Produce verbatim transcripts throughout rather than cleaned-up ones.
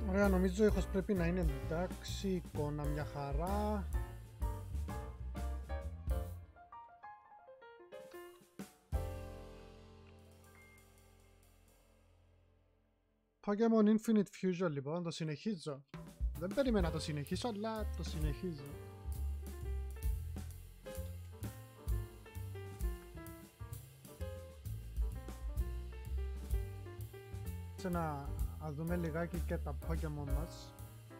Ωραία, νομίζω ο ήχος πρέπει να είναι εντάξει, εικόνα μια χαρά. Pokémon Infinite Fusion λοιπόν, το συνεχίζω. Δεν περίμενα να το συνεχίσω, αλλά το συνεχίζω. Σε να δούμε λιγάκι και τα Pokémon μας.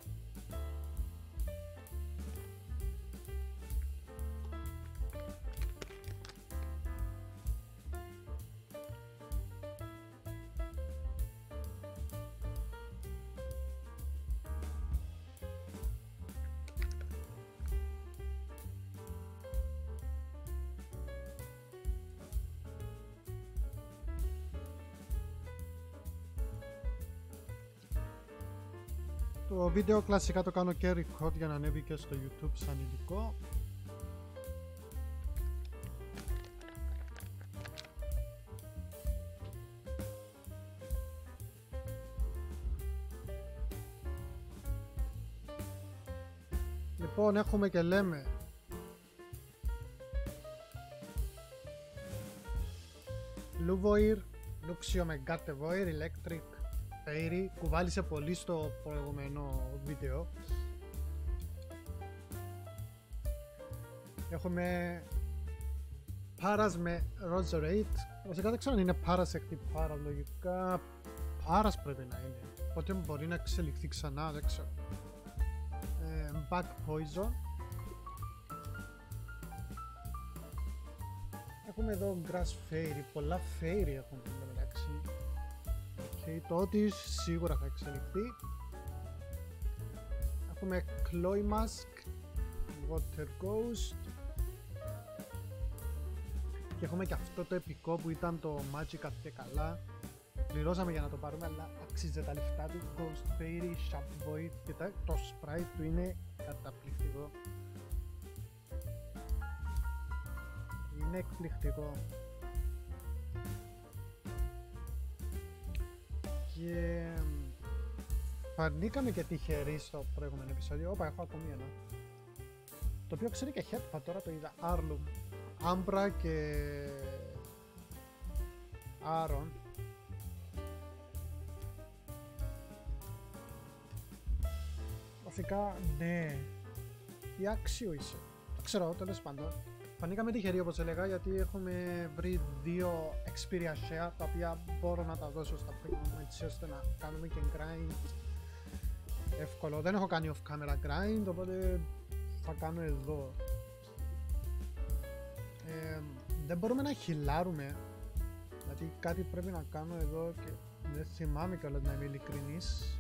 Το βίντεο κλασικά το κάνω και record για να ανέβει και στο YouTube σαν υλικό. Λοιπόν, έχουμε και λέμε Luvoir, Luxio Megatevoir, Electric Fairy, κουβάλισε πολύ στο προηγούμενο βίντεο. Έχουμε Paras με Roserate. Βασικά δεν ξέρω αν είναι Paras εκ Paras, λογικά Paras πρέπει να είναι. Οπότε μπορεί να εξελιχθεί ξανά, δεν ξέρω. Ε, Back Poison. Έχουμε εδώ Grass Fairy, πολλά Fairy έχουμε μεταξύ. Okay, το ότι σίγουρα θα εξελιχθεί. Έχουμε Cloymask, Water Ghost. Και έχουμε και αυτό το επικό που ήταν το Magikarp και καλά. Πληρώσαμε για να το πάρουμε, αλλά αξίζει τα λεφτά του. Ghost Fairy, Sharp Void και τα, το sprite του είναι καταπληκτικό. Είναι εκπληκτικό. Και φανήκαμε και τυχεροί στο προηγούμενο επεισόδιο. Όπα, έχω ακόμη ένα. Το οποίο ξέρει και Headbutt, τώρα το είδα. Arlum, Umbra και Aaron. Βασικά, ναι. Τι άξιο είσαι. Το ξέρω, τέλος πάντων. Φανήκαμε τυχεροί όπως έλεγα, γιατί έχουμε βρει δύο Xperia Share τα οποία μπορώ να τα δώσω στα Pokémon έτσι ώστε να κάνουμε και grind εύκολο. Δεν έχω κάνει off camera grind, οπότε θα κάνω εδώ. Ε, δεν μπορούμε να χιλάρουμε, γιατί κάτι πρέπει να κάνω εδώ και δεν θυμάμαι κιόλας, να είμαι ειλικρινής.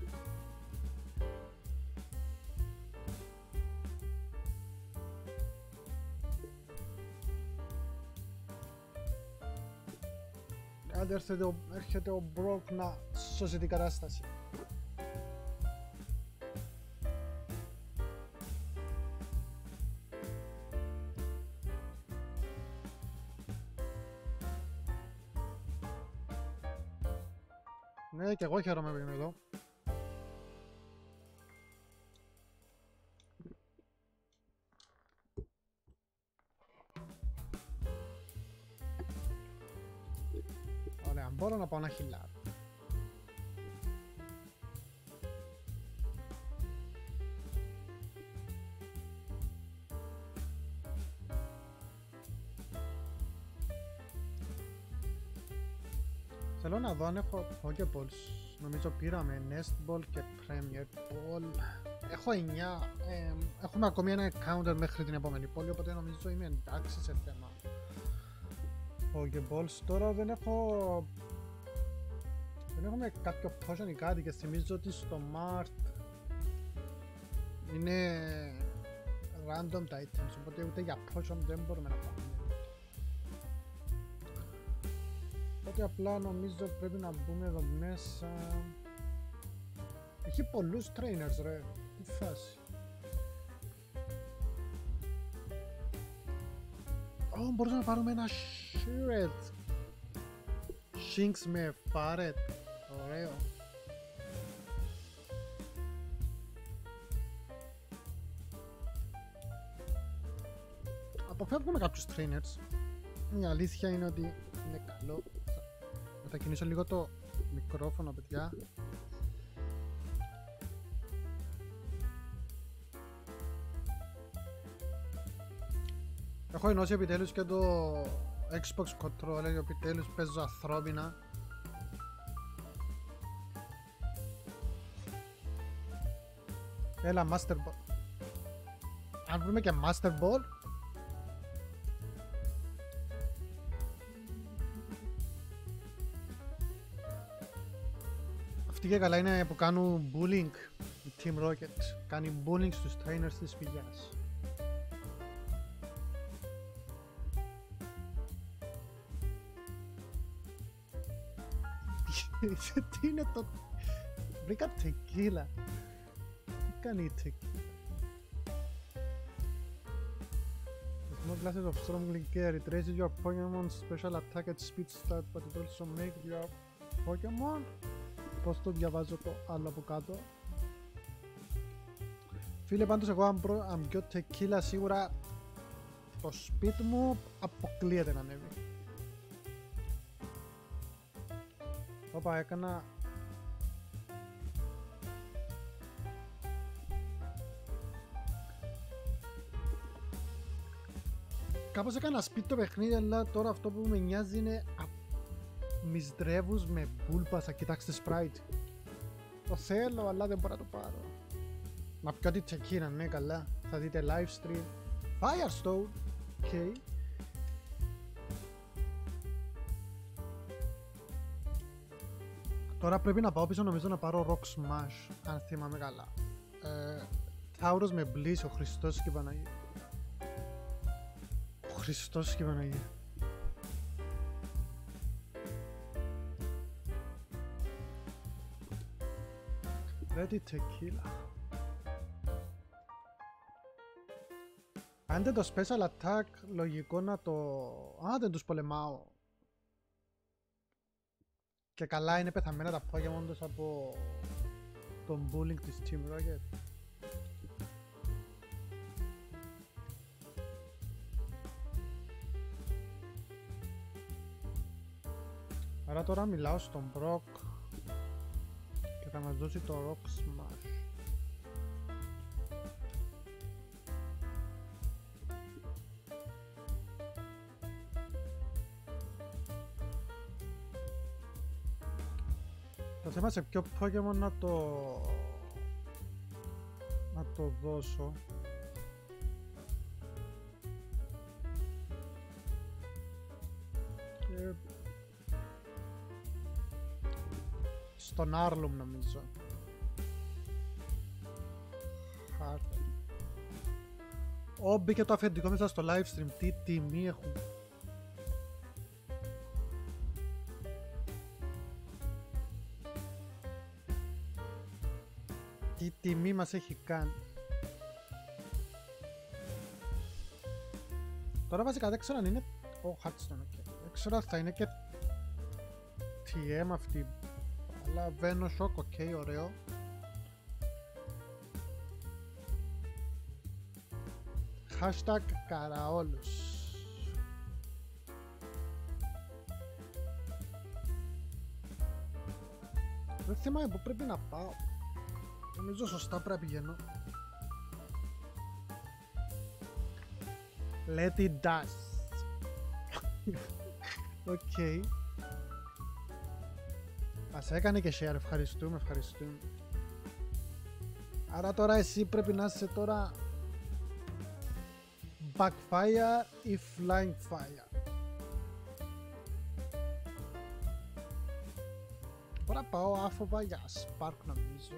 Άντε έρχεται ο, έρχεται ο Brock να σώσει την κατάσταση. Ναι, και εγώ χαίρομαι που είμαι εδώ. Ωραία, μπορώ να πάω να χιλάρω. Θέλω να δω αν έχω Pokeballs. Νομίζω πήραμε Nest Ball και Premier Ball. Έχω εννιά. Ε, έχουμε ακόμη ένα counter μέχρι την επόμενη πόλη, οπότε νομίζω είμαι εντάξει σε θέμα Pokeballs. Τώρα δεν έχω... Δεν έχουμε κάποιο potion ή κάτι και θυμίζω ότι στο Mart είναι random τα items, οπότε ούτε για potion δεν μπορούμε να πάμε. Οπότε απλά νομίζω πρέπει να μπούμε εδώ μέσα. Έχει πολλούς trainers ρε, τι φάση. Ω, μπορούμε να πάρουμε ένα Shred Shinx με Parrot, ωραίο. αποφεύγουμε κάποιους trainers. Η αλήθεια είναι ότι είναι καλό. Θα μετακινήσω λίγο το μικρόφωνο, παιδιά. Έχω ενώσει επιτέλους και το Xbox controller, επιτέλους παίζω ανθρώπινα. Έλα, Master Ball. Αν βρούμε και Master Ball. Αυτή και καλά είναι που κάνουν bullying. Η Team Rocket κάνει bullying στους trainers της πηγιάς. Τι είναι το... Βρήκα τεκίλα. Τι κάνει η τεκίλα? Small classes of strong care. It raises your Pokemon special attack at speed start, but it also makes your Pokemon. Πώς το διαβάζω το άλλο από κάτω? Φίλε, πάντως εγώ αν, προ... αν πιω τεκίλα σίγουρα το speed μου αποκλείεται να ανέβει. Όπα, έκανα... Κάπως έκανα speed το παιχνίδι, αλλά τώρα αυτό που με νοιάζει είναι μισδρεύους με μπούλπασα. Κοιτάξτε Sprite. Το θέλω, αλλά δεν μπορώ να το πάρω. Να πιω τη τσεκίνα, ναι, καλά. Θα δείτε live stream. Firestone. Οκ. Okay. Τώρα πρέπει να πάω πίσω, νομίζω να πάρω Rock Smash, αν θυμάμαι καλά. Ε, Τάουρος με Bliss, ο Χριστός και η Παναγία. Ο Χριστός και η Παναγία. Ready tequila. Αν δεν το special attack, λογικό να το... Α, δεν τους πολεμάω. Και καλά είναι πεθαμένα τα Pokemon τους από τον bullying της Team Rocket. Άρα τώρα μιλάω στον Brock και θα μας δώσει το Rock Smash. Το θέμα σε ποιο Pokemon να το... να το δώσω. Και... στον Arlum νομίζω. Ω, μπήκε το αφεντικό μέσα στο live stream. Τι τιμή έχουν. Τι τιμή μας έχει κάνει. Τώρα βασικά δεν ξέρω αν είναι... Ω, oh, Hearthstone, okay. Δεν ξέρω αν θα είναι και τι εμ αυτή. Αλλά Venoshock, οκ, okay, ωραίο. Hashtag καραόλους. Δεν θυμάμαι που πρέπει να πάω. Νομίζω σωστά πρέπει να πηγαίνω. Let it dust. Οκ. Okay. Ας έκανε και share, ευχαριστούμε, ευχαριστούμε. Άρα τώρα εσύ πρέπει να είσαι τώρα Backfire ή Flying Fire. Τώρα πάω άφοβα για Spark νομίζω.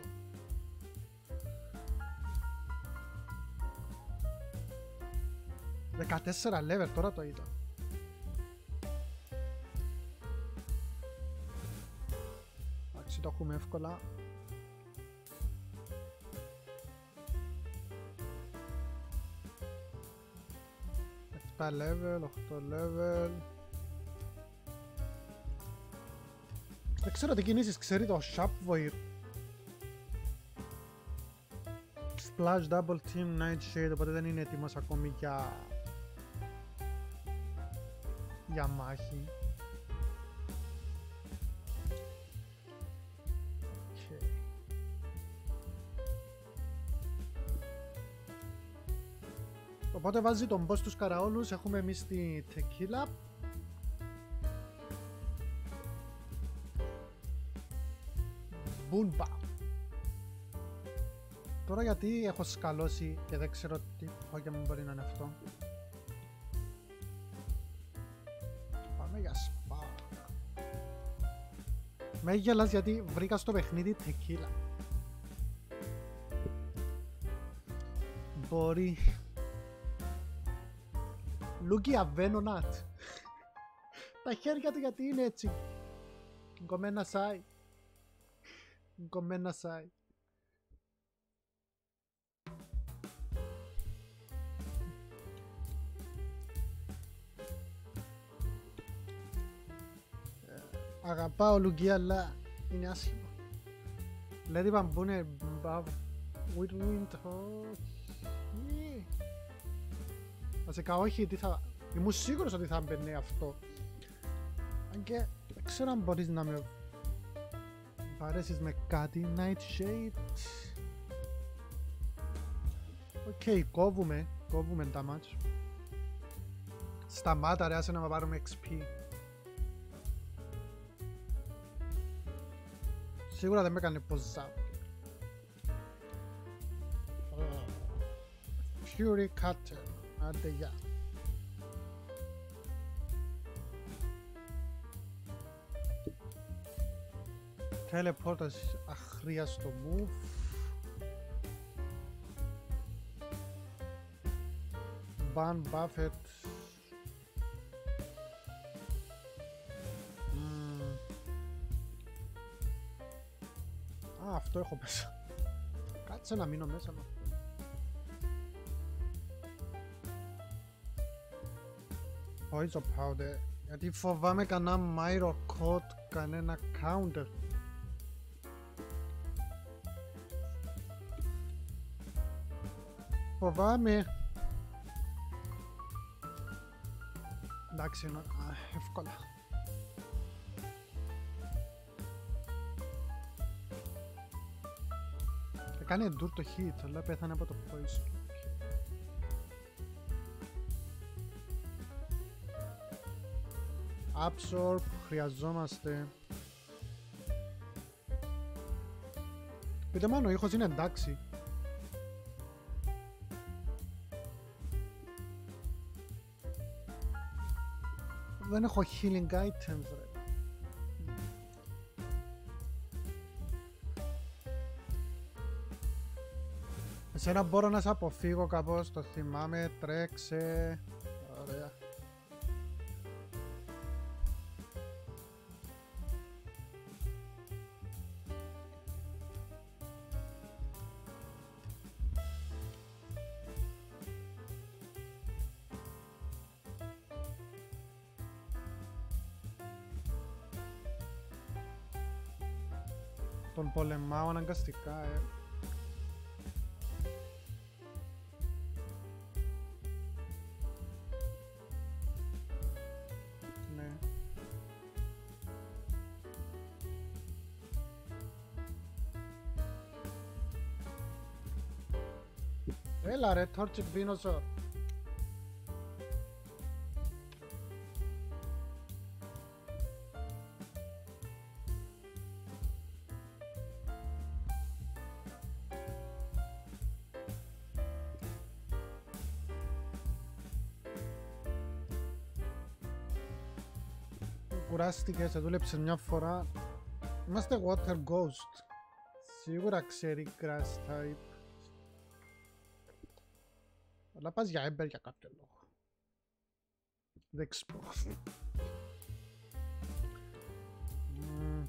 δεκατέσσερα level, τώρα το είδα. Εντάξει, το έχουμε εύκολα. επτά level, οκτώ level. Δεν ξέρω τι κινήσεις ξέρει το Shopware. Splash, Double Team, Nightshade, οπότε δεν είναι έτοιμος ακόμη για για μάχη. Okay. Οπότε βάζει τον boss τους καραόλους, έχουμε εμείς τη tequila. Μπούνπα. Τώρα γιατί έχω σκαλώσει και δεν ξέρω τι Pokemon μπορεί να είναι αυτό. Πάμε για Spark. Με γελάς γιατί βρήκα στο παιχνίδι tequila. Μπορεί. Λούκι Αβένονατ. Τα χέρια του γιατί είναι έτσι. Γκομένα σάι. Γκομένα σάι. Αγαπάω Λουγκί, αλλά είναι άσχημα. Δηλαδή παμπούνε μπαβ. Windwind. Βασικά όχι, τι θα... Ήμουν σίγουρος ότι θα μπαινε αυτό. Αν και δεν ξέρω αν μπορείς να με βαρέσεις με κάτι. Nightshade. Οκ, okay, κόβουμε. Κόβουμε τα μάτς. Σταμάτα ρε, άσε να με πάρουμε εξ πι. Σίγουρα δεν με έκανε ποζά. Fury Cutter. Άντε γεια. Teleporters αχρίαστο move. Ban Buffett. Mm. Α, αυτό έχω μέσα. Κάτσε να μείνω μέσα με αυτό. Poison Powder. Γιατί φοβάμαι κανένα Myro Code, κανένα counter. Φοβάμαι. Εντάξει, είναι εύκολα. Έκανε endure το hit, αλλά πέθανε από το poison. Absorb, χρειαζόμαστε. Πείτε μόνο, ο ήχος είναι εντάξει. Δεν έχω healing items ρε. Εσένα μπορώ να σε αποφύγω κάπως, το θυμάμαι, τρέξε. Ωραία. Τον πολεμάω αναγκαστικά, ε. Ναι. Έλα ρε, Torchic Venusaur. Κουράστηκε, σε δούλεψε μια φορά. Είμαστε Water Ghost. Σίγουρα ξέρει Grass type. Αλλά πας για Ember για κάποιο λόγο. Δεν ξέρω. mm.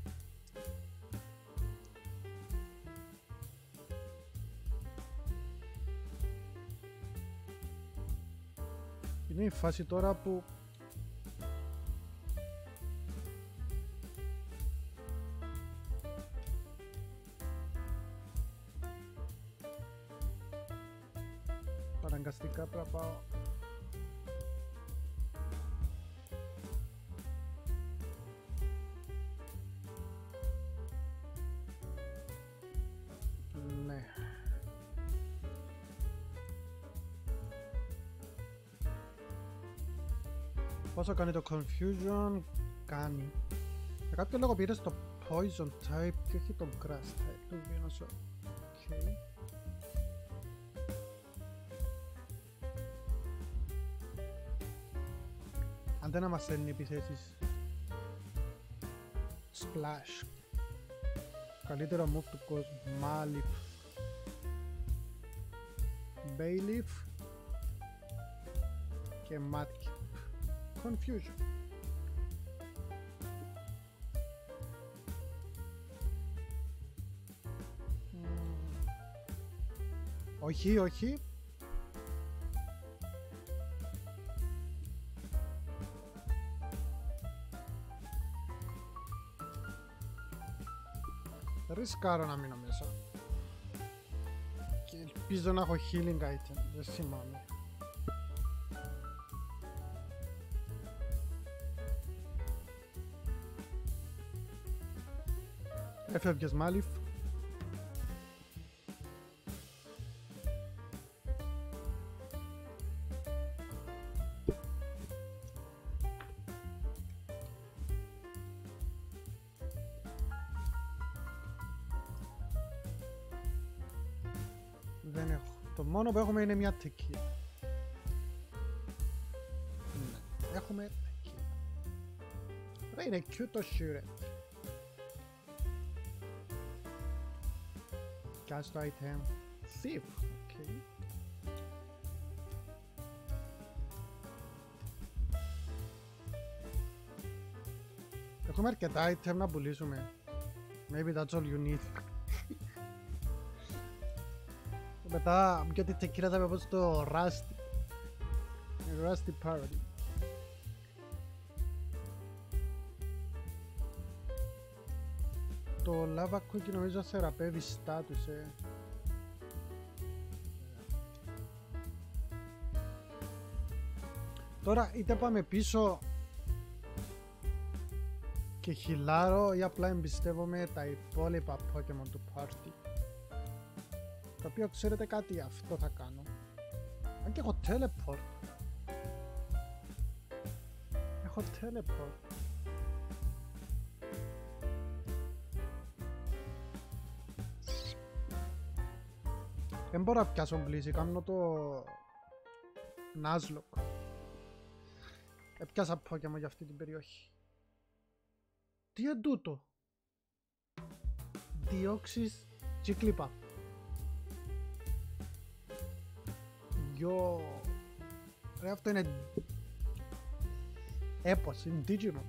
Είναι η φάση τώρα που αναγκαστικά πρέπει να πάω. Πόσο κάνει το confusion? Κάνει. Για κάποιο λόγο πήρες το poison type και όχι το grass type. Το Venus. Okay. Αν δεν μας στέλνει επιθέσεις. Splash. Καλύτερο move του κόσμου. Malif. Bayleaf. Και Mudkip. Confusion. Mm. Όχι, όχι. Ρισκάρω να μείνω μέσα. Και ελπίζω να έχω healing item. Δεν θυμάμαι. Έφευγες Μάλιφ. Δεν έχω. Το μόνο που έχουμε είναι μια τεκίλα. Ναι. Έχουμε τεκίλα. Ρε είναι cute το σιουρέτ. Cast item. Thief. Okay. Έχουμε αρκετά item να πουλήσουμε. Maybe that's all you need. Μετά, γιατί τεκίλα θα με πω στο Rusty. Rusty Parody. Το lava cookie νομίζω θεραπεύει status, ε. Τώρα είτε πάμε πίσω και χιλάρω ή απλά εμπιστεύομαι τα υπόλοιπα Pokemon του party. Το οποίο ξέρετε κάτι, αυτό θα κάνω. Αν και έχω teleport. Έχω teleport. Δεν μπορώ να πιάσω μπλήση, κάνω το Nuzlocke. Έπιασα Pokemon για αυτή την περιοχή. Τι είναι τούτο? Διώξεις Jigglypuff. Γιο... Ρε αυτό είναι... Έπος, είναι Digimon.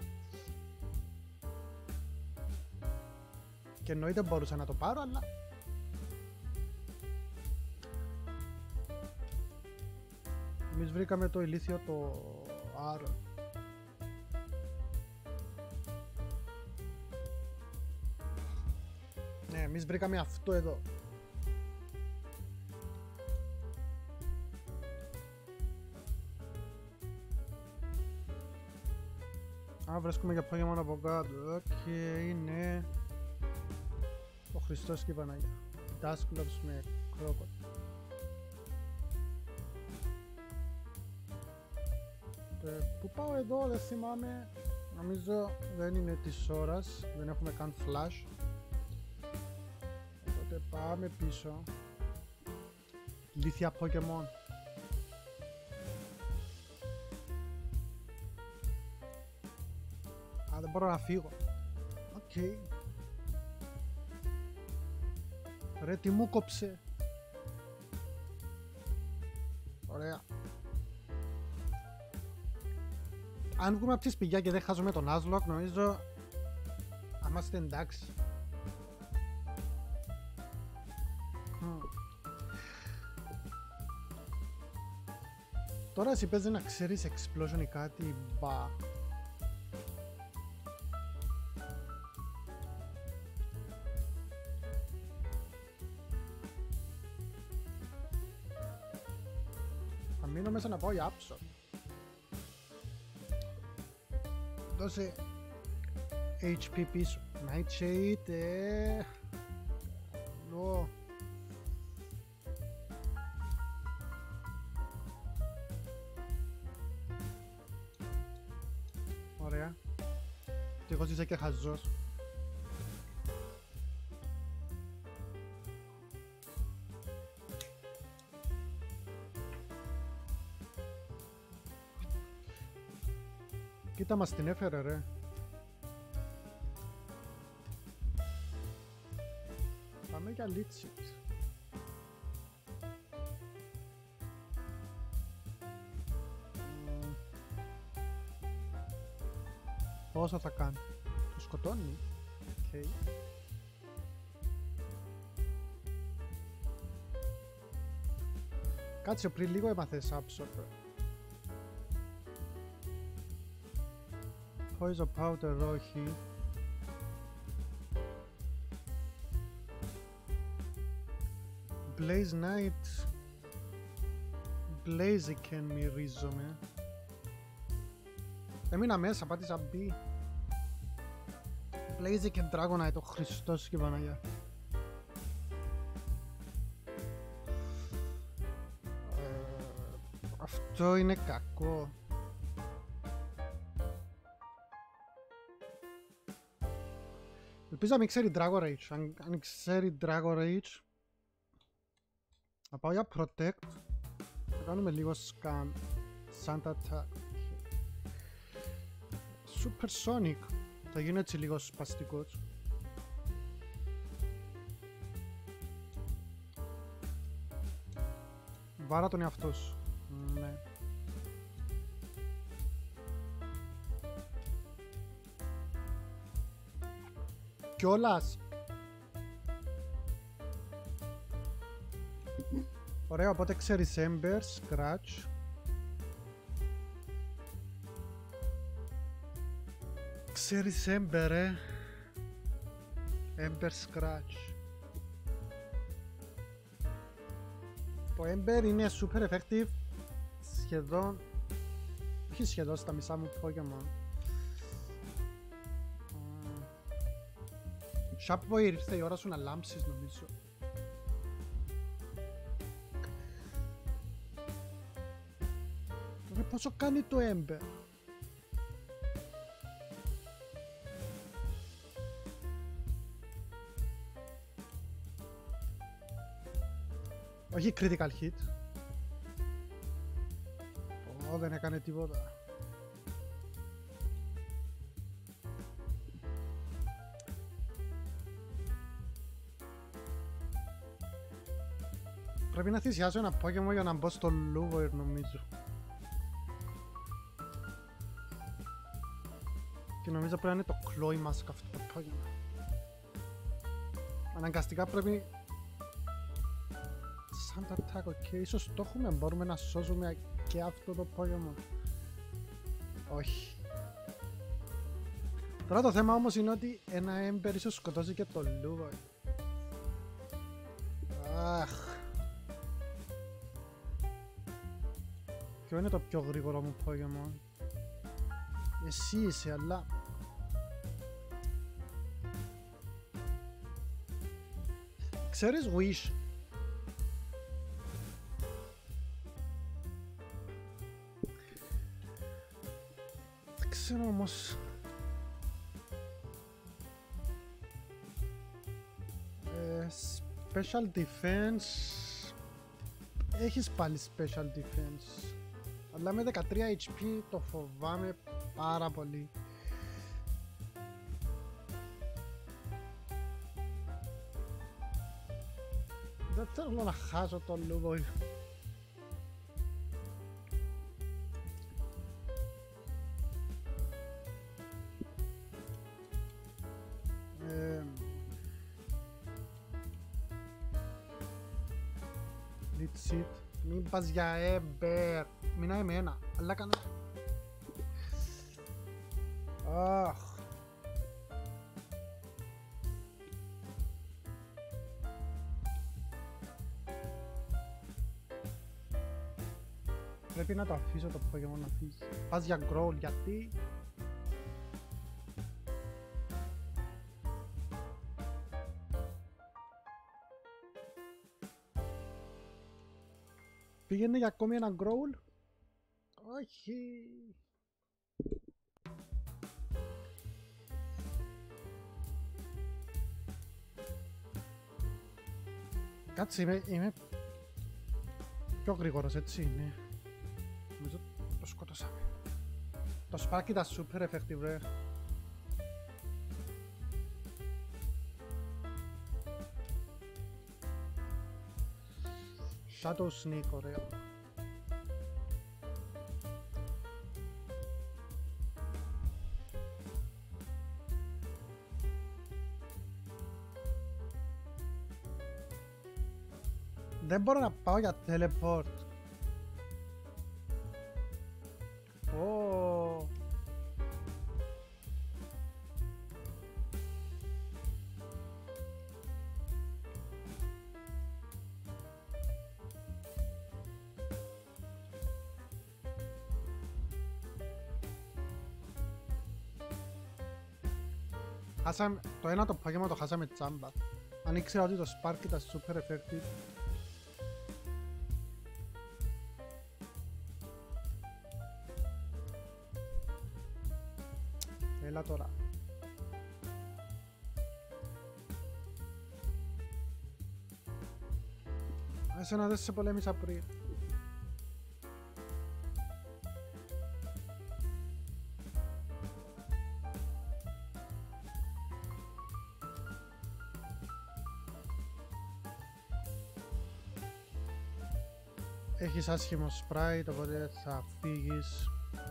Και εννοείται μπορούσα να το πάρω, αλλά... Εμείς βρήκαμε το ηλίθιο το Άρο. Ναι, εμείς βρήκαμε αυτό εδώ. Α, βρίσκουμε για Pokemon από κάτω. Οκ, okay, ναι. Ο Χριστός και η Παναγία. Dusclops με Crocodile. Πού πάω εδώ, δεν θυμάμαι. Νομίζω δεν είναι της ώρας. Δεν έχουμε καν flash. Οπότε πάμε πίσω. Λύθια Pokemon. Α, δεν μπορώ να φύγω. Οκ. Okay. Ρε, τι μου κόψε. Ωραία. Αν βγούμε από τη σπηλιά και δεν χάζουμε τον Nuzlocke, νομίζω είμαστε εντάξει. Mm. Τώρα εσύ παίζει να ξέρεις explosion ή κάτι, μπα. Θα μείνω μέσα να πάω για άψο. Δώσε έιτς πι πίσω. Nightshade, ε... Καλό. Ευτυχώς είσαι και χαζός. Κοίτα μας την έφερε ρε. Πάμε για λίτσιτ. Πόσο θα κάνει? Το σκοτώνει. Okay. Κάτσε, πριν λίγο έμαθες Absorber. Poison Powder όχι. Blaze Knight. Blaziken μυρίζομαι. Έμεινα μέσα, πάτησα B. Blaziken Dragonite, ο Χριστός και η Παναγιά. Ε, αυτό είναι κακό. Ελπίζω να μην ξέρει Dragon Rage. Αν, αν ξέρει Dragon Rage, θα πάω για Protect. Θα κάνουμε λίγο Scan. Sand Attack. Super Sonic. Θα γίνει έτσι λίγο σπαστικός. Βάρα τον εαυτό σου. Ναι. Κιόλας. Ωραία, οπότε ξέρεις Ember, Scratch. Ξέρεις Ember, ε. Ember, Scratch. Το Ember είναι super effective σχεδόν, όχι σχεδόν, στα μισά μου Pokemon. Sharpboy, ήρθε η ώρα σου να λάμψεις νομίζω. Ρε, πόσο κάνει το Ember? Όχι critical hit. Ω, δεν έκανε τίποτα. Πρέπει να θυσιάσω ένα Pokemon για να μπω στο Luvoir νομίζω. Και νομίζω πρέπει να είναι το Cloy Mask αυτό το Pokemon. Αναγκαστικά πρέπει... Sand Attack, ok, ίσως το έχουμε, μπορούμε να σώσουμε και αυτό το Pokemon. Όχι. Τώρα το θέμα όμως είναι ότι ένα Ember ίσως σκοτώσει και το Luvoir. Αχ. Ποιο είναι το πιο γρήγορο μου Pokemon? Εσύ είσαι, αλλά... Ξέρεις Wish? Δεν ξέρω όμως... Ε, special Defense... Έχεις πάλι Special Defense. Αλλά με δεκατρία έιτς πι το φοβάμαι πάρα πολύ. Δεν θέλω να χάσω τον Luvoir. ε, Litsit. Μην πας για Ember. Μείναμε με ένα, αλλά κάνε... Αχ. Πρέπει να το αφήσω το Pokemon να φύγει. Πας για Growl, γιατί... Πήγαινε για ακόμη ένα Growl. Όχι. Κάτσε, είμαι, είμαι πιο γρήγορος, έτσι είναι. Νομίζω το σκότωσαμε. Το σπάκι ήταν super effective, ρε. Shadow Sneak, ωραίο. Δεν μπορώ να πάω για teleport. Oh. Χάσαμε, το ένα το Pokemon το χάσαμε τσάμπα. Αν ήξερα ότι το Spark ήταν super effective. Έλα τώρα. Εσένα δεν σε πολέμησα πριν. Έχεις άσχημο sprite, οπότε θα φύγεις.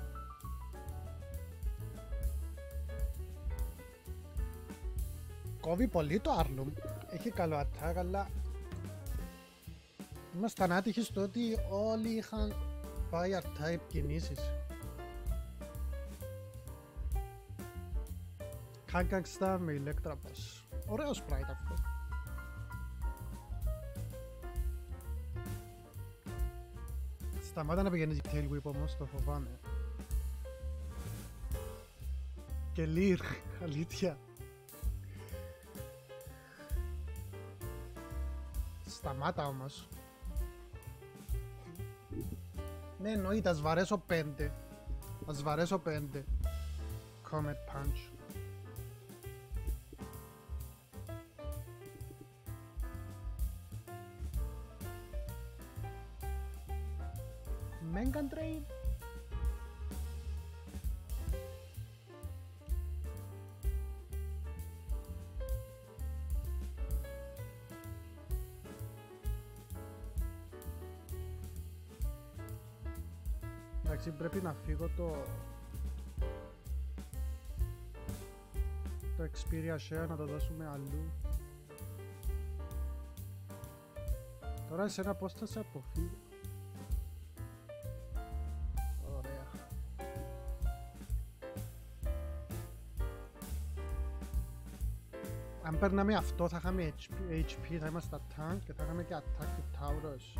Κόβει πολύ το Arlum. Έχει καλό attack, αλλά ήμασταν άτυχοι στο ότι όλοι είχαν fire type κινήσεις. Kangaskhan με Electabuzz. Ωραίο sprite αυτό. Σταμάτα να πηγαίνεις Tail Whip όμως, το φοβάμαι. Και Leer, αλήθεια. Σταμάτα όμως. Ναι, εννοείται, ας βαρέσω πέντε. Ας βαρέσω πέντε. Comet Punch. Mega Drain. Εντάξει, πρέπει να φύγω το το Xperia Share να το δώσουμε αλλού. Τώρα εσένα πώς θα σε αποφύγω. Ωραία. Αν περνάμε αυτό θα είχαμε έιτς πι, θα είμαστε tank και θα είχαμε και attack του Tauros.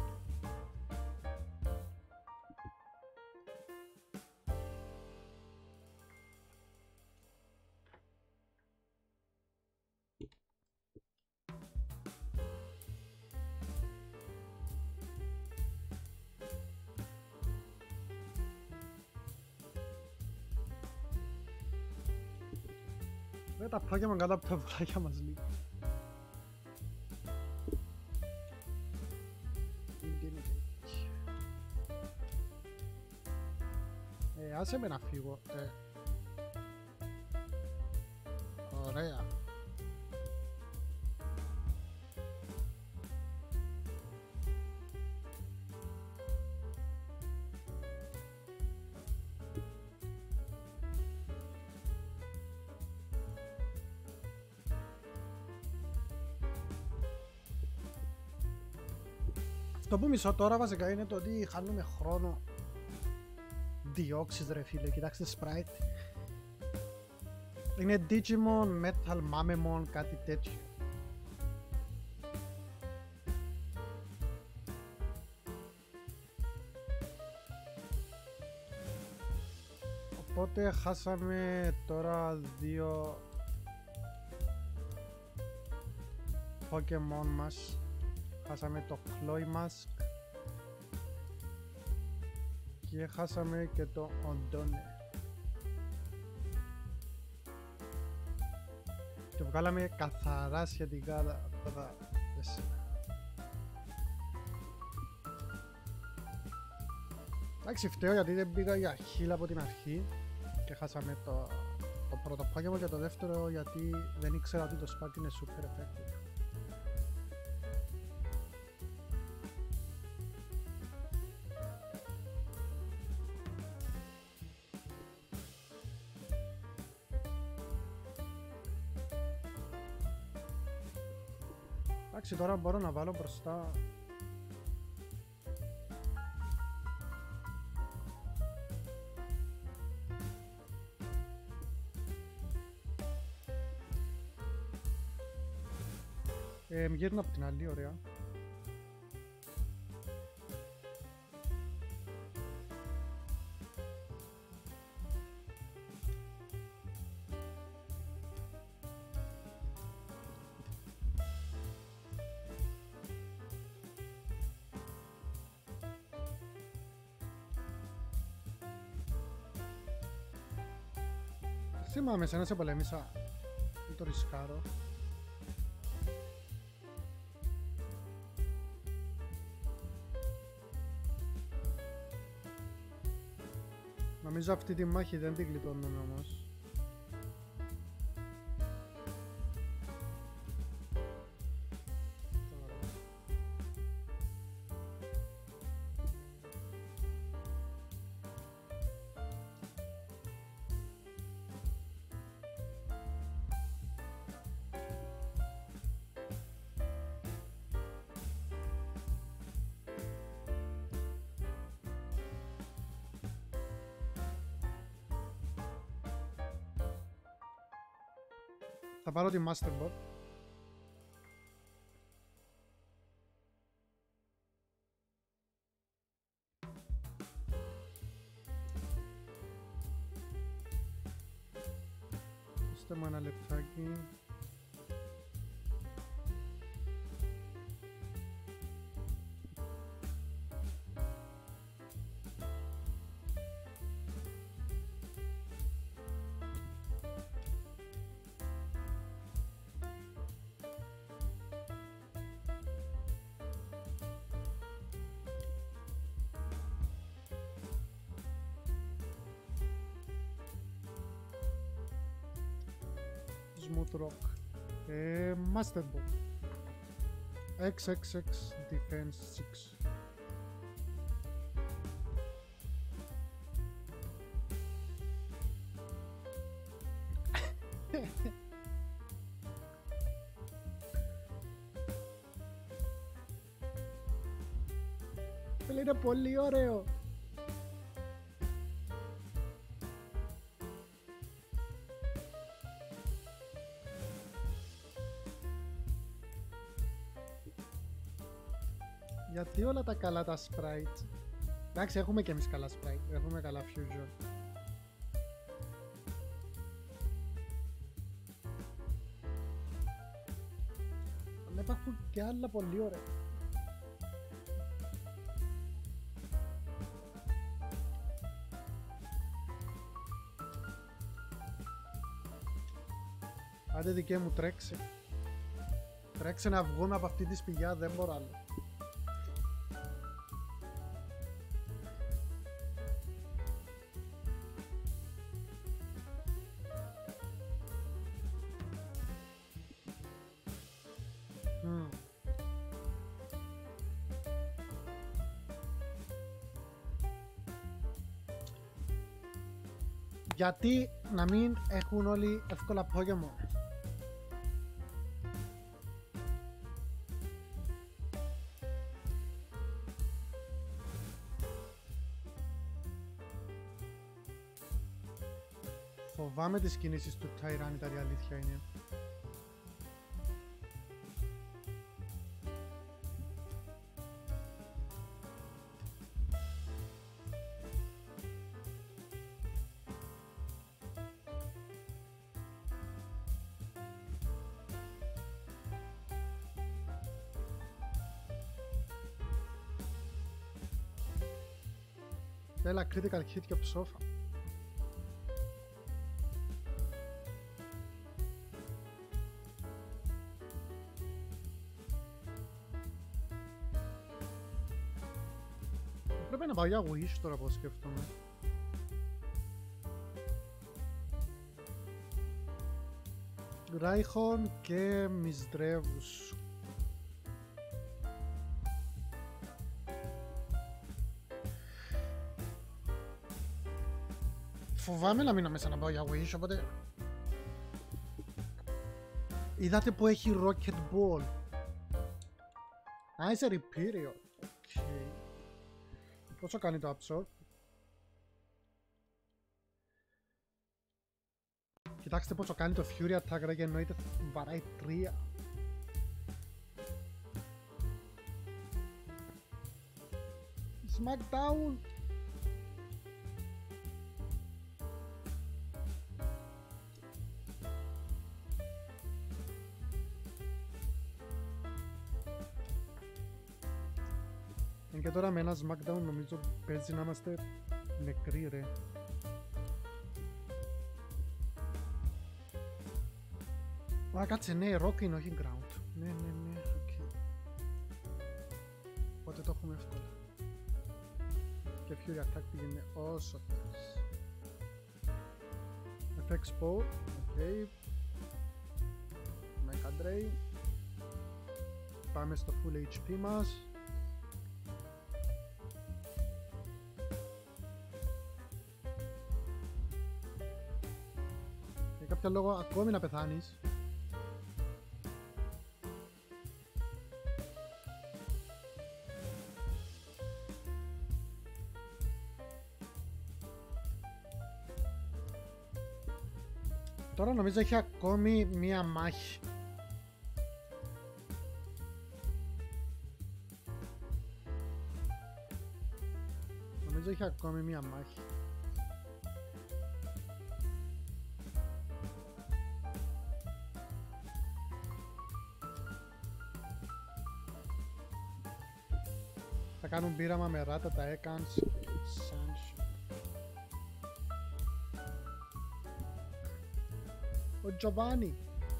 Ρε τα Pokemon κάτω από τα βράχια μας λίγο. Ε, άσε με να φύγω. Ε. Ωραία. Το που μισώ τώρα βασικά είναι το ότι χάνουμε χρόνο. Διώξεις ρε φίλε, κοιτάξτε sprite. Είναι Digimon, Metal, Mamemon, κάτι τέτοιο. Οπότε χάσαμε τώρα δύο Pokemon μας. Χάσαμε το Cloymask και χάσαμε και το Ondone. Και βγάλαμε καθαρά σχετικά αυτά τα τέσσερα. Εντάξει, φταίω γιατί δεν πήγα για χείλα από την αρχή και χάσαμε το, το πρώτο Pokemon, και το δεύτερο γιατί δεν ήξερα ότι το Spark είναι super effective. Εντάξει, τώρα μπορώ να βάλω μπροστά. Ε, γύρνα από την άλλη, ωραία. Θυμάμαι, σε να σε πολέμησα. Δεν το ρισκάρω. Νομίζω αυτή τη μάχη δεν την γλιτώνουμε όμως. Θα πάρω τη Master Ball. Δώστε μου ένα λεπτάκι. Smooth Rock. Ε, Master Ball. εξ εξ εξ Defense έξι. Είναι πολύ ωραίο. Γιατί όλα τα καλά τα sprites. Εντάξει, έχουμε και εμείς καλά sprite, έχουμε καλά fusion. Αλλά υπάρχουν και άλλα πολύ ωραία. Άντε δικέ μου, τρέξε. Τρέξε να βγούμε από αυτή τη σπηλιά, δεν μπορώ άλλο. Γιατί να μην έχουν όλοι εύκολα Pokemon. Φοβάμαι τις κινήσεις του Tyranitar, η αλήθεια είναι. Έλα, critical hit και ψόφα. Πρέπει να πάω για Wish τώρα πως σκέφτομαι. Ράιχον και Μισδρεύους. Φοβάμαι να μείνω μέσα να πάω για Wish, οπότε... Είδατε που έχει Rocket Ball. Α, είσαι Reperio. Okay. Πόσο κάνει το Absorb? Κοιτάξτε πόσο κάνει το Fury Attack, ρε, και εννοείται βαράει τρία. Smackdown. Και τώρα με ένα Smackdown νομίζω παίζει να είμαστε νεκροί, ρε. Α, κάτσε, ναι, Rock είναι, όχι Ground. Ναι, ναι, ναι, οκ. Okay. Οπότε το έχουμε εύκολα. Και Fury Attack πήγαινε όσο θες. εφ εξ Bow, οκ. Okay. Mecha Drain. Πάμε στο full έιτς πι μας. Για κάποιο λόγο ακόμη να πεθάνεις. Τώρα νομίζω έχει ακόμη μία μάχη. Νομίζω έχει ακόμη μία μάχη. Θα κάνουν πείραμα με ράτα, τα έκανς. Ο Τζοβάνι.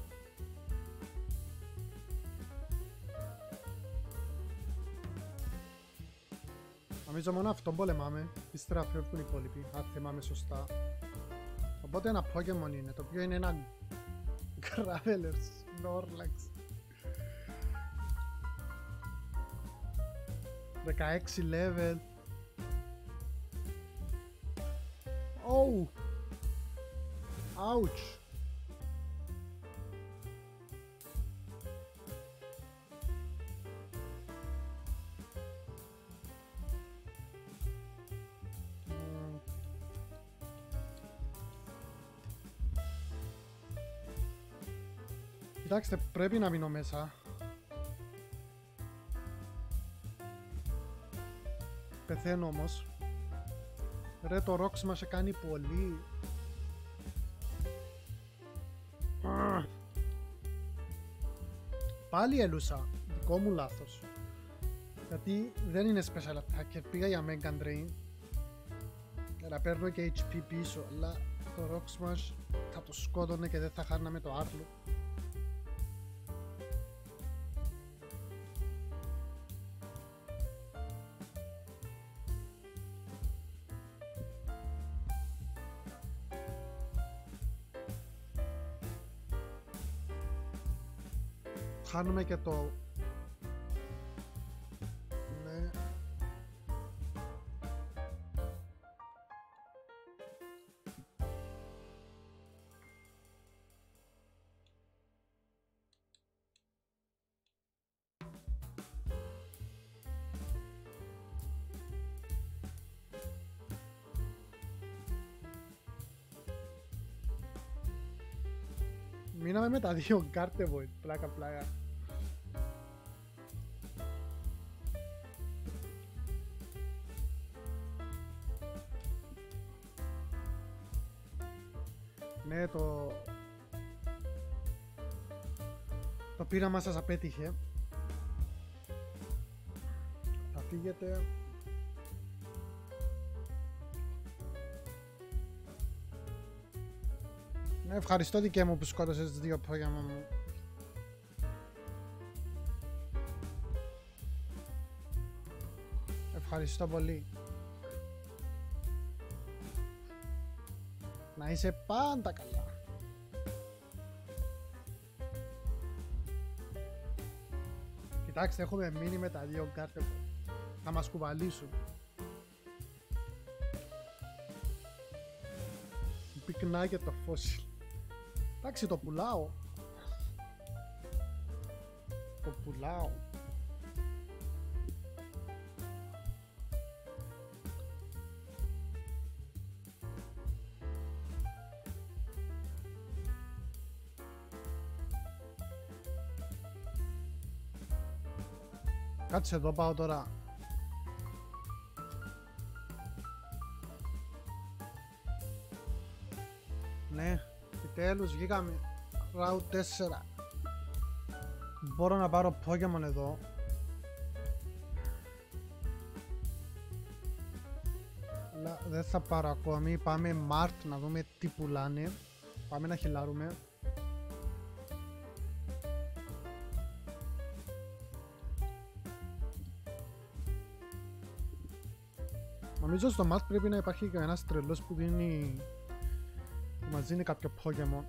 Νομίζω μόνο αυτόν πολεμάμε. Ύστερα φεύγουν οι υπόλοιποι, αν θυμάμαι σωστά. Οπότε ένα Pokemon είναι, το οποίο είναι ένα Graveler Snorlax. δεκαέξι level. Oh! Ouch! Κοιτάξτε, πρέπει να μείνω μέσα. Πεθαίνω όμως. Ρε, το Rocks μας κάνει πολύ. Πάλι έλουσα. Δικό μου λάθος. Γιατί δεν είναι special attacker. Πήγα για Mega Drain. Να παίρνω και έιτς πι πίσω. Αλλά το Rocks μας θα το σκότωνε και δεν θα χάναμε το άρλο. Χάνουμε και το... Ναι. Μείναμε με τα δύο Gardevoir, πλάκα πλάκα. Ναι, το... Το πείραμα σας απέτυχε. Θα φύγετε. Ναι, ευχαριστώ δικαί μου που σκότωσες τις δύο Pokemon μου. Ευχαριστώ πολύ. Να είσαι πάντα καλά. Κοιτάξτε, έχουμε μείνει με τα δύο κάρτε. Θα μας κουβαλήσουν. Πυκνά και το φόσιλ. Εντάξει, το πουλάω. Το πουλάω. Κάτσε εδώ, πάω τώρα. Ναι, επιτέλους βγήκαμε Route τέσσερα. Μπορώ να πάρω Pokemon εδώ. Αλλά δεν θα πάρω ακόμη. Πάμε Mart να δούμε τι πουλάνε. Πάμε να χιλάρουμε. Νομίζω στο Mart πρέπει να υπάρχει και ένας τρελός που δίνει, που μας δίνει κάποιο Pokemon.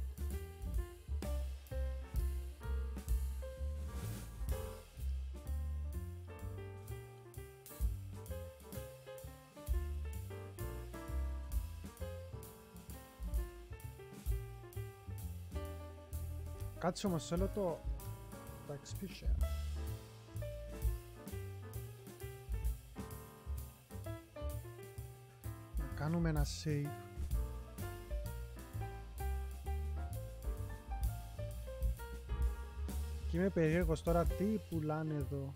Κάτσε όμως, θέλω το, το εξ πι share. Να κάνουμε ένα save. Και είμαι περίεργος τώρα τι πουλάνε εδώ.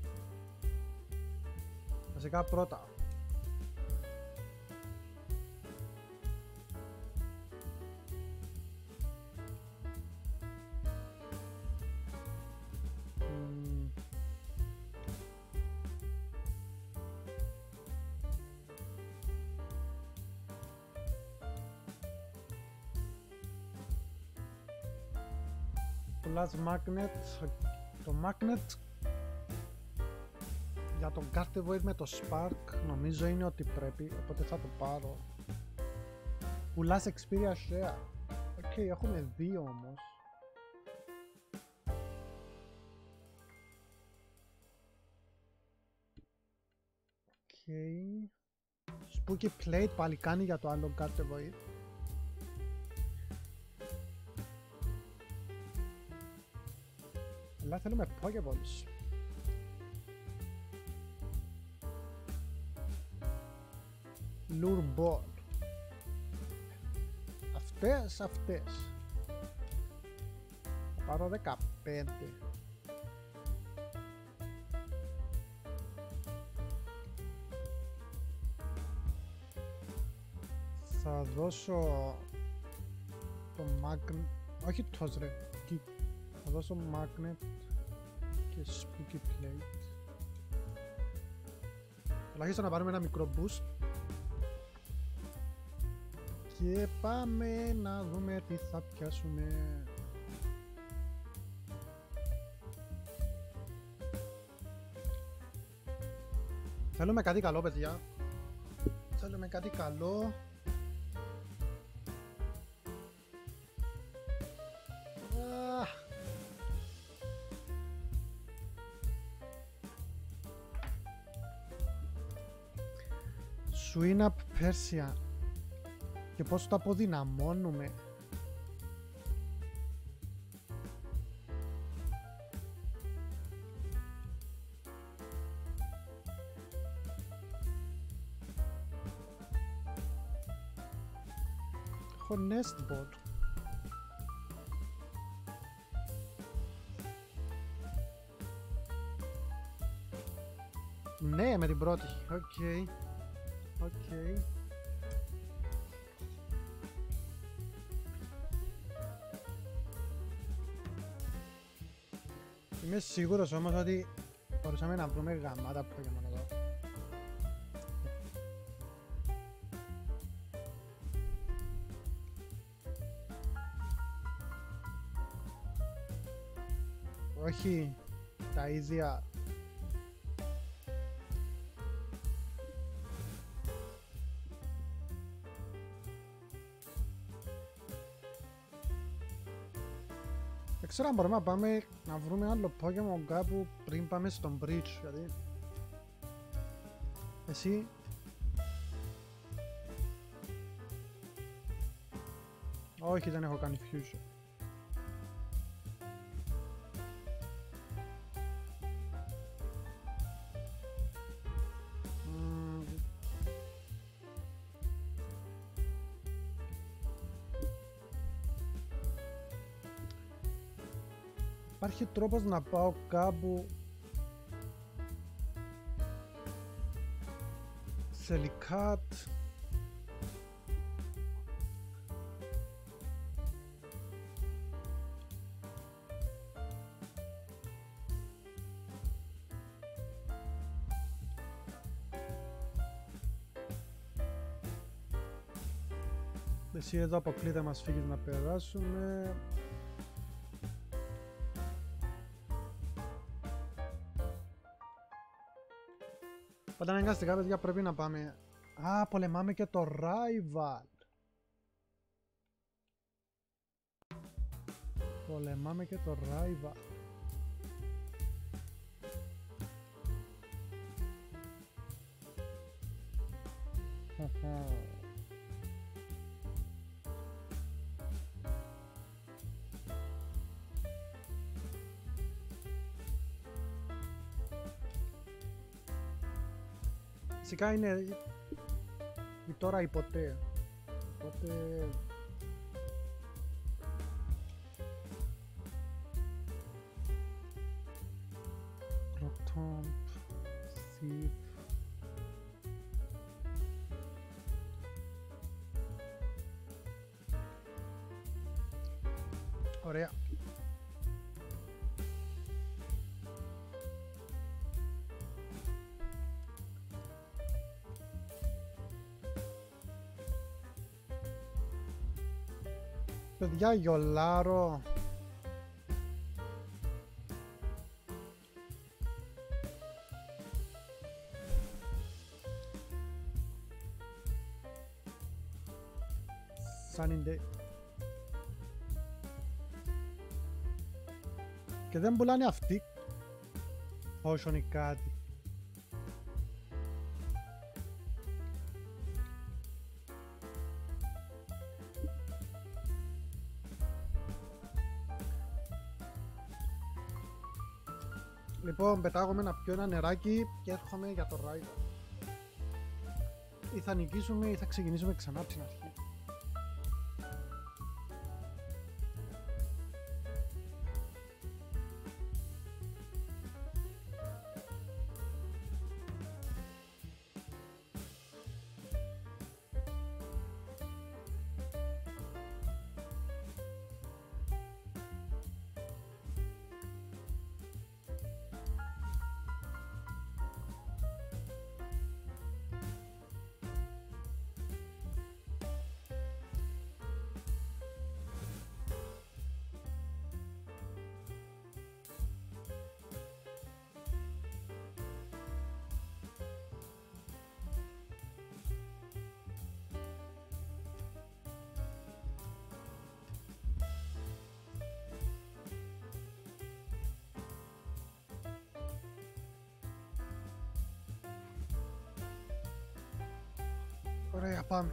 Βασικά πρώτα. Plus Magnet. Το Magnet για τον Gardevoir με το Spark νομίζω είναι ότι πρέπει, οπότε θα το πάρω. Πουλάς Xperia Share. Οκ, okay, έχουμε δύο όμως. Οκ. Okay. Spooky Plate πάλι κάνει για το άλλο Gardevoir. Αλλά θέλουμε Pokeballs. Lure Ball. Αυτές, αυτές. Θα πάρω δεκαπέντε. Θα δώσω το Magnet. Όχι τόσο ρε. Θα δώσω Magnet και Spooky Plate. Τουλάχιστον να πάρουμε ένα μικρό boost. Και πάμε να δούμε τι θα πιάσουμε. Θέλουμε κάτι καλό, παιδιά. Θέλουμε κάτι καλό. Swinap Persia. Και πώς το αποδυναμώνουμε. Έχω Nestbot. Ναι, με την πρώτη. Οκ. Okay. Οκ. Okay. Είμαι σίγουρος όμως ότι μπορούσαμε να βρούμε γαμάτα Pokemon εδώ. Όχι τα ίδια. Δεν ξέρω αν μπορούμε να πάμε να βρούμε άλλο Pokemon κάπου πριν πάμε στον Bridge, γιατί... Εσύ... Όχι, δεν έχω κάνει Fusion. Υπάρχει τρόπος να πάω κάπου σε Λικάτ. Εσύ εδώ αποκλείται μας φύγεις να περάσουμε. Πάντα αναγκαστικά παιδιά πρέπει να πάμε. Α, πολεμάμε και το Rival. Πολεμάμε και το Rival. Φυσικά είναι η τώρα ή ποτέ. Οπότε... Κροτόμπ, Thief... Ωραία. Παιδιά, γιολάρω. Sunny Day. Και δεν πουλάνε αυτοί. Όσο είναι κάτι. Λοιπόν, πετάγομαι να πιω ένα νεράκι και έρχομαι για το Rival. Ή θα νικήσουμε ή θα ξεκινήσουμε ξανά από την αρχή. Ωραία, πάμε.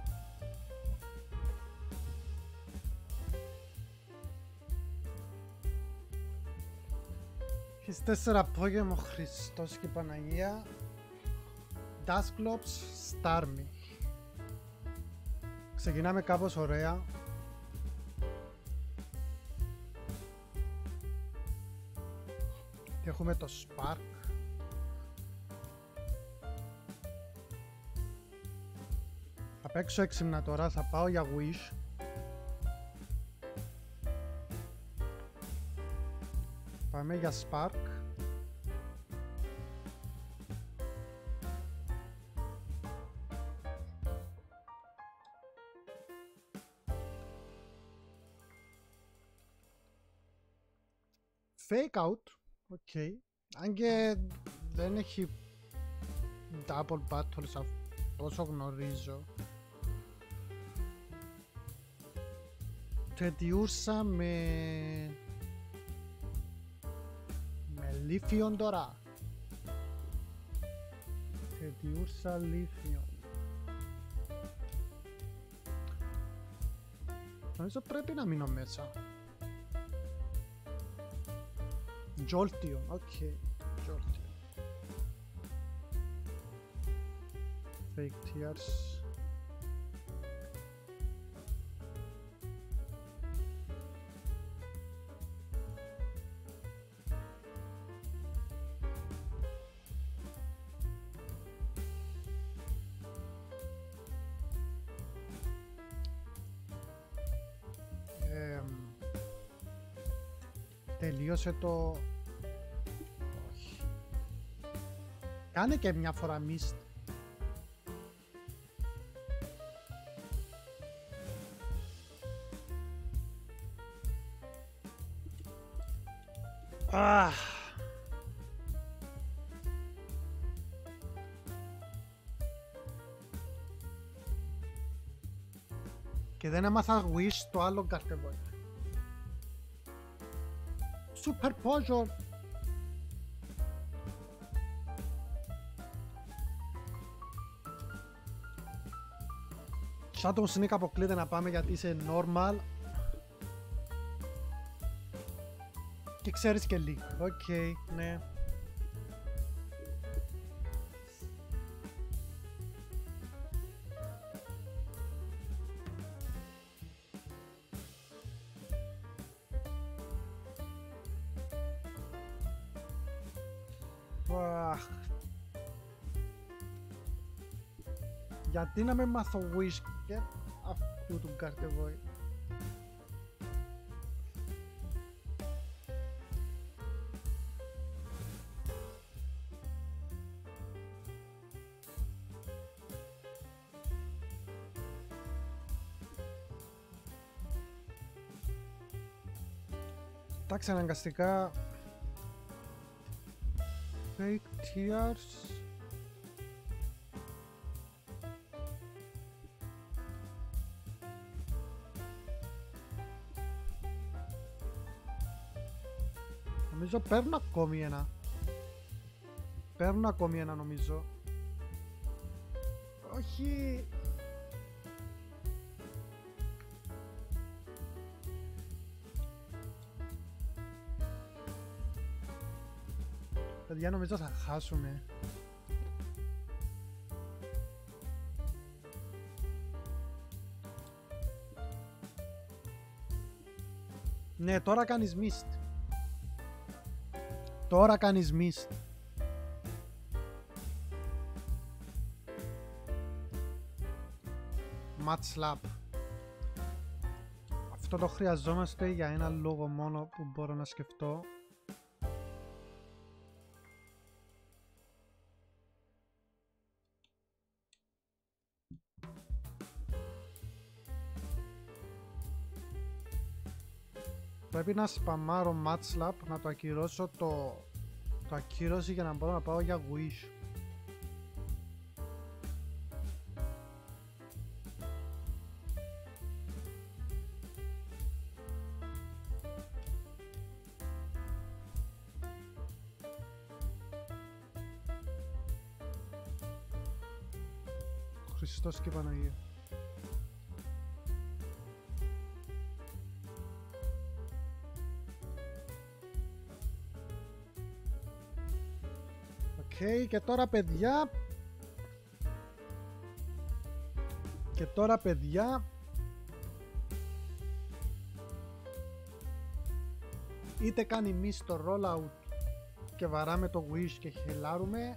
Έχεις τέσσερα Pokemon, Χριστός και Παναγία. Dusclops, Starmie. Ξεκινάμε κάπως ωραία. Και έχουμε το Spark. Θα παίξω έξυπνα τώρα, θα πάω για Wish. Πάμε για Spark. Fake out, οκ. Okay. Αν και δεν έχει double battles όσο γνωρίζω. Τετιούσα με Λίφιον τώρα. Τετιούρσα λίφιον. Νομίζω πρέπει να μείνω μέσα. Τζόλτιο, οκ. Τζόλτιο. Fake tears. Τελείωσε το... Όχι. Κάνε και μια φορά mist. Αχ. Και δεν έμαθα wish το άλλο καρτεβόι. Super Potion. Shadow Sneak αποκλείται να πάμε γιατί είσαι normal. Και ξέρεις και λίγο. Οκ, okay, ναι. Γιατί να με μάθω wish και αυτού του καρτεβόη. Εντάξει, αναγκαστικά Fake tears. Νομίζω παίρνω ακόμη ένα. Παίρνω ακόμη ένα νομίζω. Όχι. Παιδιά, νομίζω θα χάσουμε. Ναι, τώρα κάνεις mist. Τώρα κάνεις mist. Mat slap. Αυτό το χρειαζόμαστε για ένα λόγο μόνο που μπορώ να σκεφτώ. Πρέπει να σπαμάρω Mat slap, να το ακυρώσω το, το ακύρωση για να μπορώ να πάω για wish. Χριστός και Παναγία. Okay, και τώρα παιδιά και τώρα παιδιά είτε κάνει miss το rollout και βαράμε το wish και χελάρουμε,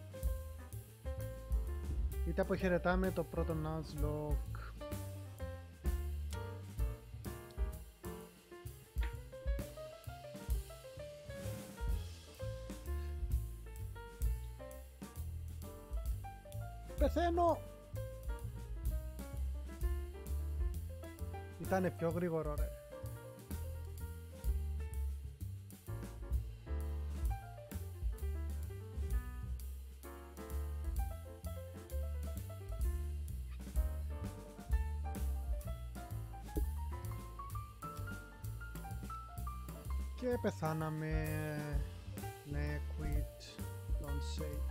είτε αποχαιρετάμε το πρώτο Nuzlocke. Πεθαίνω! Ήτανε πιο γρήγορο ρε. Και πεθάναμε. Ναι, quit, don't save.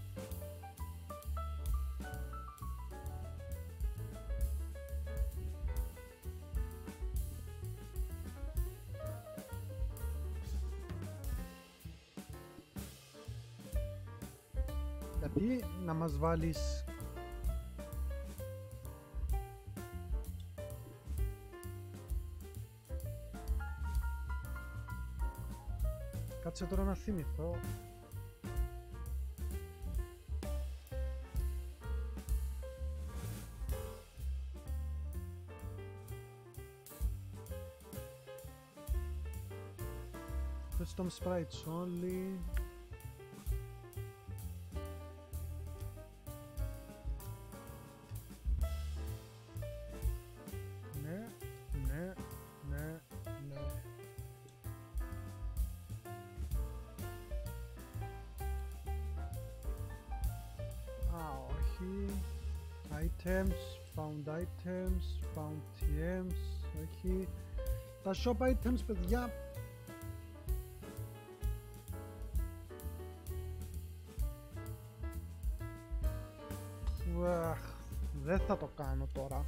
Γιατί να μας βάλεις κάτσε τώρα να θυμηθώ. Custom sprites only. Ναι, ναι, ναι, ναι. Α, όχι. Items, found items, found τι εμς, όχι. Τα shop items, παιδιά. Αχ, δεν θα το κάνω τώρα.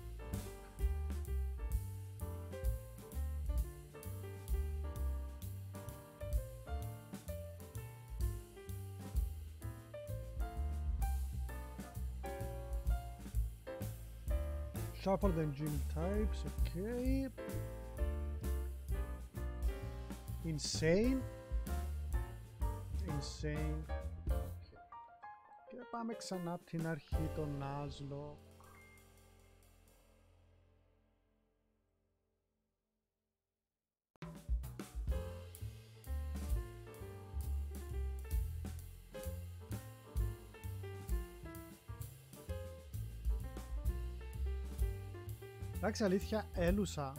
Shuffle the engine types, okay. Insane. Insane. Και πάμε ξανά από την αρχή το Nuzlocke. Εντάξει, αλήθεια, έλουσα.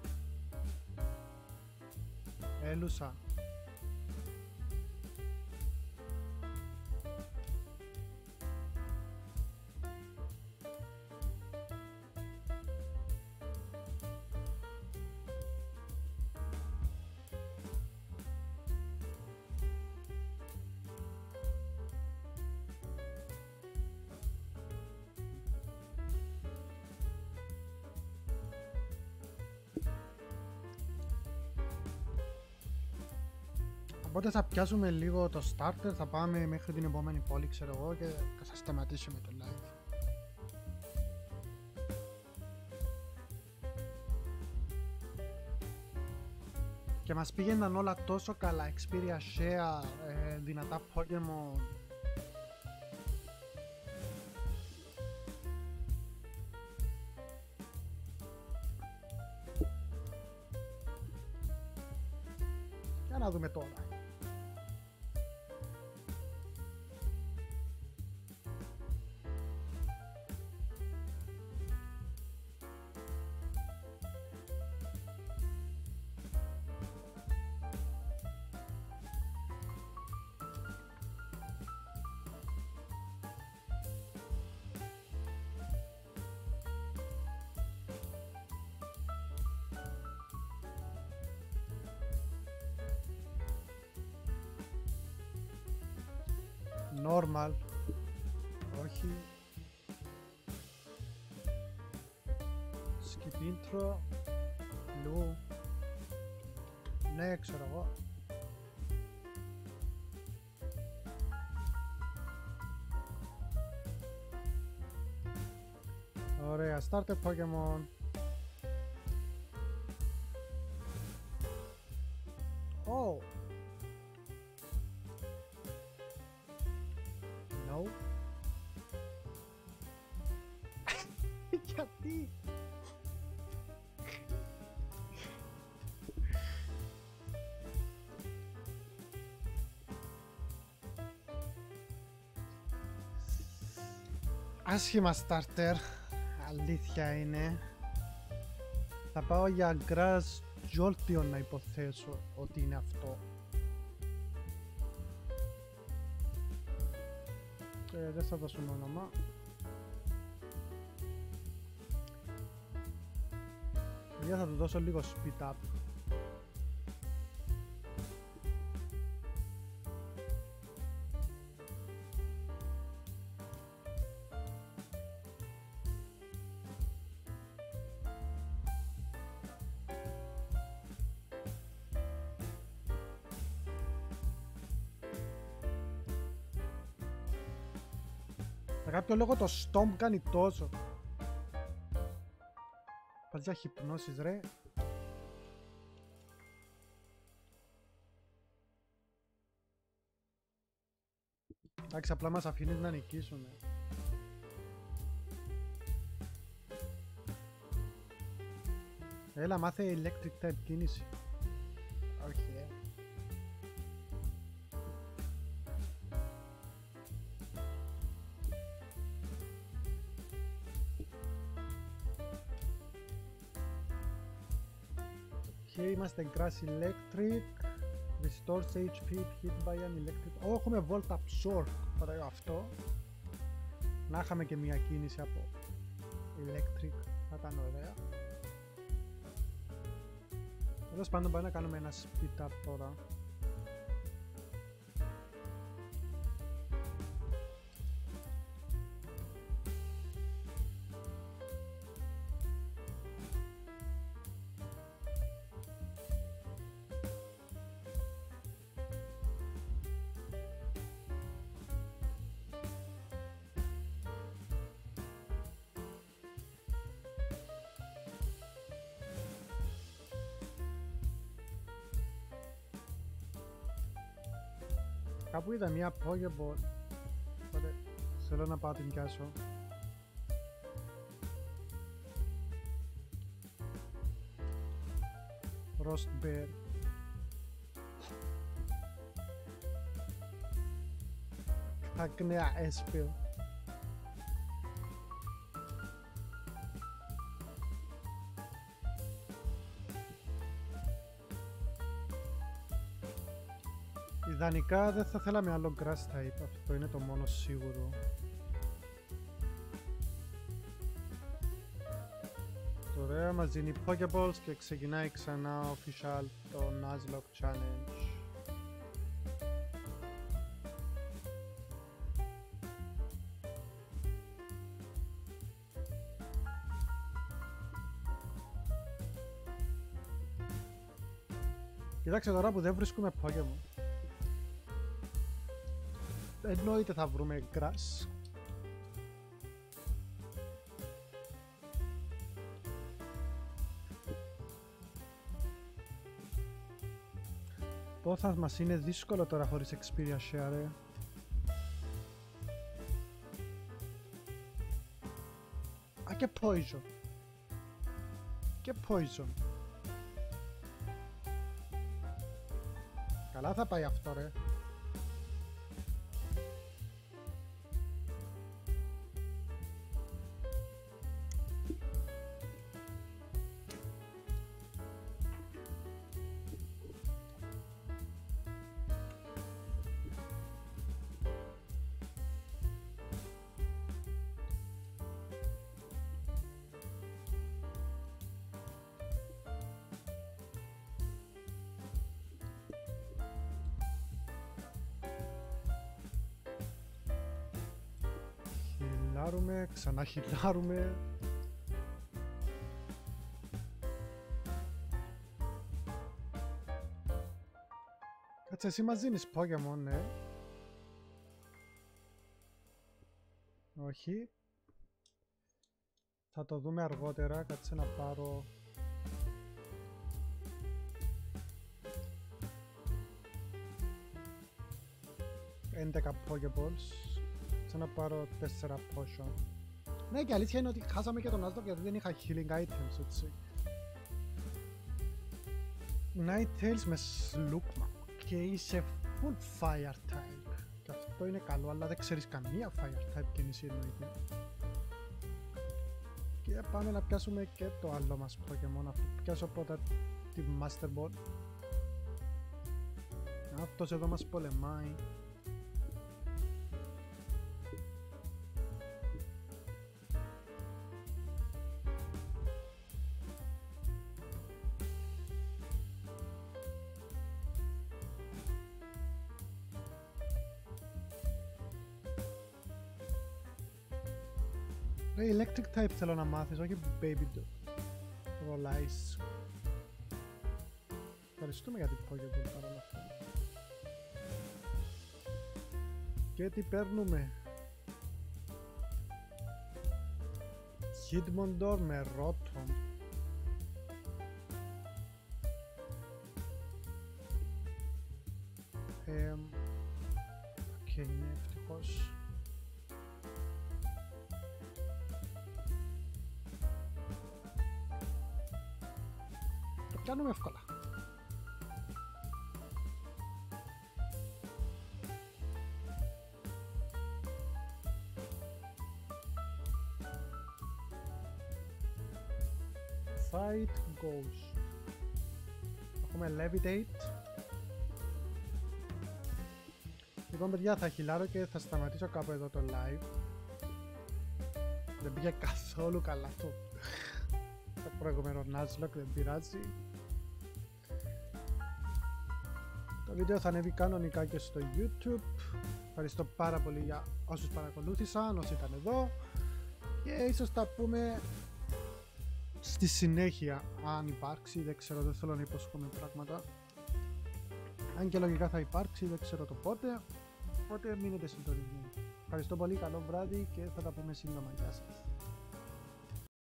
Έλουσα. Οπότε θα πιάσουμε λίγο το starter, θα πάμε μέχρι την επόμενη πόλη, ξέρω εγώ, και θα σταματήσουμε το live. Και μας πήγαιναν όλα τόσο καλά, Xperia Share, ε, δυνατά Pokemon. Για να δούμε τώρα. Normal. Όχι. Skip intro. Blue. Ναι, ξέρω εγώ. Ωραία, starter Pokemon. Oh. No. Γιατί? Άσχημα starter, αλήθεια είναι. Θα πάω για Grass Jolteon να υποθέσω ότι είναι αυτό. Ε, δεν θα δώσουμε όνομα. Για θα του δώσω λίγο speed up. Για κάποιο λόγο το Stomp κάνει τόσο. Πας για χυπνώσεις ρε. Εντάξει, απλά μας αφήνεις να νικήσουμε. Έλα, μάθε electric type κίνηση. Όχι, ε. Και είμαστε grass electric. Restores έιτς πι hit by an electric. Ω, έχουμε volt absorb. Ωραίο αυτό. Να είχαμε και μια κίνηση από electric. Θα ήταν ωραία. Τέλος πάντων πάμε να κάνουμε ένα speed up τώρα. Κάπου είδα μια Pokéball. Οπότε θέλω να πάω την πιάσω. Frost Bear. Ακνέα Espel. Ιδανικά δεν θα θέλαμε άλλο grass type, αυτό είναι το μόνο σίγουρο. Ωραία, μας δίνει Pokeballs και ξεκινάει ξανά official το Nuzlocke Challenge. Κοιτάξτε τώρα που δεν βρίσκουμε Pokemon. Εννοείται θα βρούμε grass. Πω θα μας είναι δύσκολο τώρα χωρίς Xperia Share, ρε. Α, και Poison. Και Poison. Καλά θα πάει αυτό, ρε. Χιλάρουμε, ξανά χιλάρουμε. Κάτσε, εσύ μας δίνεις Pokemon, ναι. Όχι. Θα το δούμε αργότερα, κάτσε να πάρω... έντεκα Pokeballs. Να πάρω τέσσερα potion. Ναι, και αλήθεια είναι ότι χάσαμε και τον Nuzlocke γιατί δεν είχα healing items, έτσι. Ninetales με Slugma και είσαι full fire type. Και αυτό είναι καλό, αλλά δεν ξέρεις καμία fire type κίνηση εννοείται. Και πάμε να πιάσουμε και το άλλο μας Pokemon, αφού πιάσω πρώτα τη Master Ball. Αυτός εδώ μας πολεμάει. Electric type θέλω να μάθεις, όχι baby dog. Rollice. Ευχαριστούμε για την Pokéball παρόλα αυτά. Και τι παίρνουμε? Hidmondor με Rotom. Ε, Οκ, okay, ναι, ευτυχώς. Το κάνουμε εύκολα. Fight goes. Έχουμε Levitate. Λοιπόν παιδιά, θα χιλάρω και θα σταματήσω κάπου εδώ το live. Δεν πήγε καθόλου καλά το, το προηγούμενο Nuzlocke, δεν πειράζει. Το βίντεο θα ανέβει κανονικά και στο YouTube. Ευχαριστώ πάρα πολύ για όσους παρακολούθησαν, όσοι ήταν εδώ. Και ίσως τα πούμε στη συνέχεια, αν υπάρξει, δεν ξέρω, δεν θέλω να υποσχόμαι πράγματα. Αν και λογικά θα υπάρξει, δεν ξέρω το πότε. Οπότε μείνετε συντονισμένοι. Ευχαριστώ πολύ, καλό βράδυ και θα τα πούμε σύντομα. Γεια σας.